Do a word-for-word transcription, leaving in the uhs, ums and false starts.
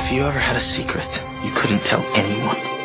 If you ever had a secret you couldn't tell anyone,